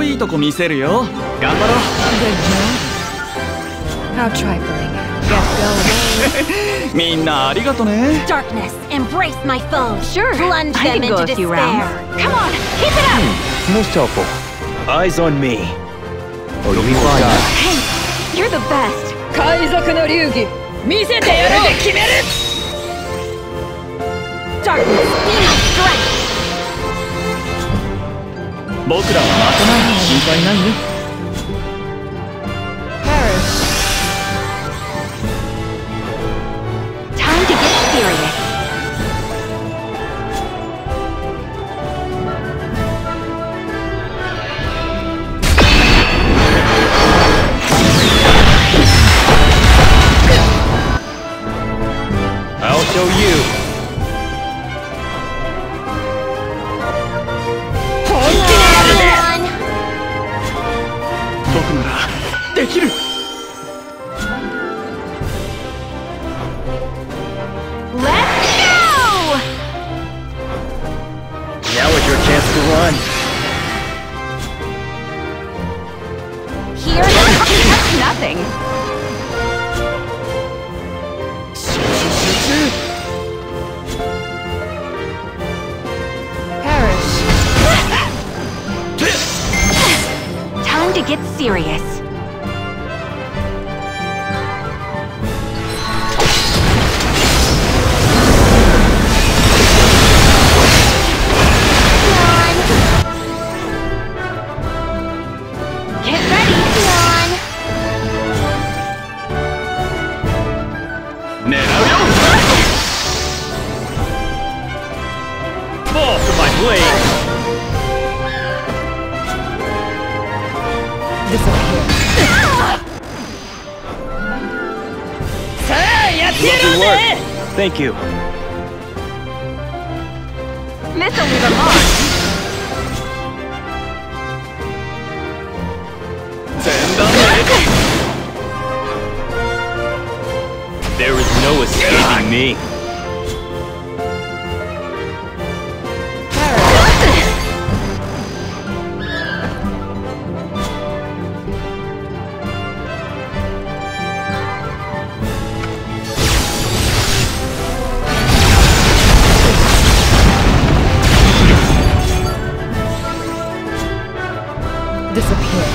こいいとこ見せるよ。頑張ろう。 How trifling. Get going. みんなありがとね。 Darkness, embrace my foes. Sure, Plunge I them could go into a few despair. rounds. Come on, keep it up. Most helpful. Eyes on me. Oh, you'll be fine. Hey, you're the best. 海賊の流儀見せてやるで決める。 Darkness, be my strength. 僕らは負けない。心配ないね。 Perish. Time to get serious. I'll show you. 本気でやるぜ。 One. 僕ならできる。 Let's go! Now is your chance to run. Here is Nothing. 集中。 Perish. time to get serious. Get ready, Leon. 狙うよ。 Fall to my blade. Disappear. さあやってやろう Lovely ぜ。 work. Thank you. This'll leave a mark. 全弾で There is no escaping me. Disappear.